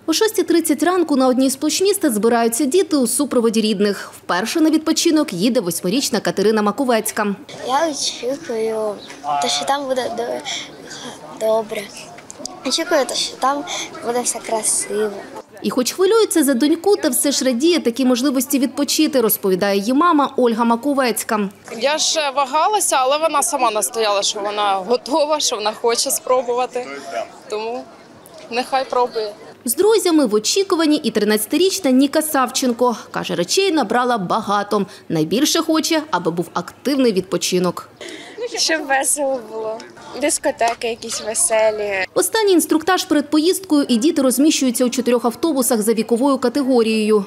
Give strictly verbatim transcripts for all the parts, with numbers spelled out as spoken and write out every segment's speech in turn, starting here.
О шостій тридцять ранку на одній з площ міста збираються діти у супроводі рідних. Вперше на відпочинок їде восьмирічна Катерина Маковецька. Я очікую, що там буде добре. Очікую, що там буде все красиво. І хоч хвилюється за доньку, та все ж радіє такі можливості відпочити, розповідає її мама Ольга Маковецька. Я ж вагалася, але вона сама настояла, що вона готова, що вона хоче спробувати. Тому нехай пробує. З друзями в очікуванні і тринадцятирічна Ніка Савченко. Каже, речей набрала багато. Найбільше хоче, аби був активний відпочинок. Щоб весело було, дискотеки якісь веселі. Останній інструктаж перед поїздкою і діти розміщуються у чотирьох автобусах за віковою категорією.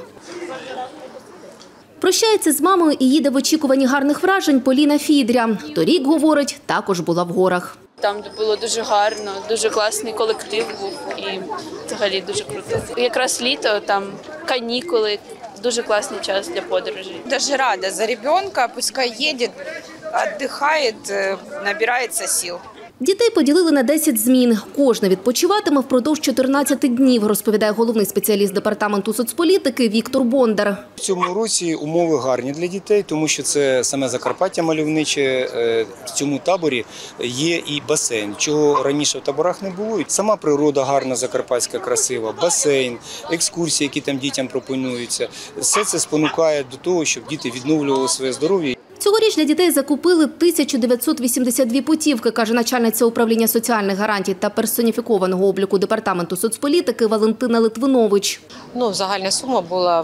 Прощається з мамою і їде в очікуванні гарних вражень Поліна Фідря. Торік, говорить, також була в горах. Там було дуже гарно, дуже класний колектив був і взагалі дуже круто. Якраз літо, там канікули, дуже класний час для подорожей. Даже рада за ребенка, пускай їде, відпочиває, набирається сил. Дітей поділили на десять змін. Кожна відпочиватиме впродовж чотирнадцяти днів, розповідає головний спеціаліст департаменту соцполітики Віктор Бондар. В цьому році умови гарні для дітей, тому що це саме Закарпаття мальовниче. В цьому таборі є і басейн, чого раніше в таборах не було. Сама природа гарна, закарпатська, красива, басейн, екскурсії, які там дітям пропонуються. Все це спонукає до того, щоб діти відновлювали своє здоров'я. Цьогоріч для дітей закупили тисячу дев'ятсот вісімдесят дві путівки, каже начальниця управління соціальних гарантій та персоніфікованого обліку департаменту соцполітики Валентина Литвинович. Ну, загальна сума була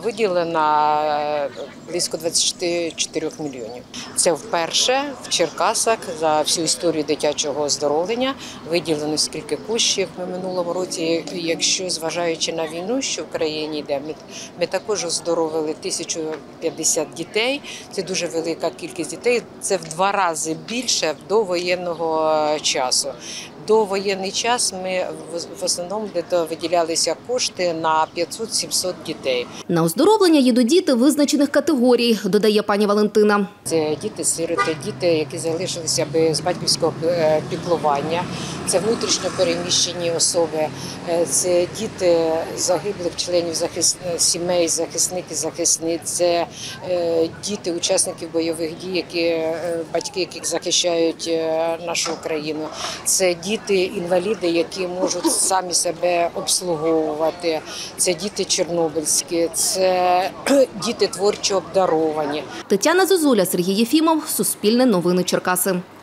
виділена близько двадцяти чотирьох мільйонів. Це вперше в Черкасах за всю історію дитячого оздоровлення виділено скільки коштів ми минулому році. Якщо зважаючи на війну, що в країні йде, ми, ми також оздоровили тисячу п'ятдесят дітей. Це дуже велика кількість. Кількість дітей – це в два рази більше до воєнного часу. До воєнний час ми в основному виділялися кошти на п'ятсот - сімсот дітей. На оздоровлення їдуть діти визначених категорій, додає пані Валентина. Це діти-сироти, діти, які залишилися без батьківського піклування, це внутрішньо переміщені особи, це діти загиблих членів захис... сімей, захисників, захисниць, це діти учасників бойових дій, які, батьки яких захищають нашу країну, це діти Діти-інваліди, які можуть самі себе обслуговувати, це діти чорнобильські, це діти творчо обдаровані. Тетяна Зозуля, Сергій Єфімов, Суспільне новини Черкаси.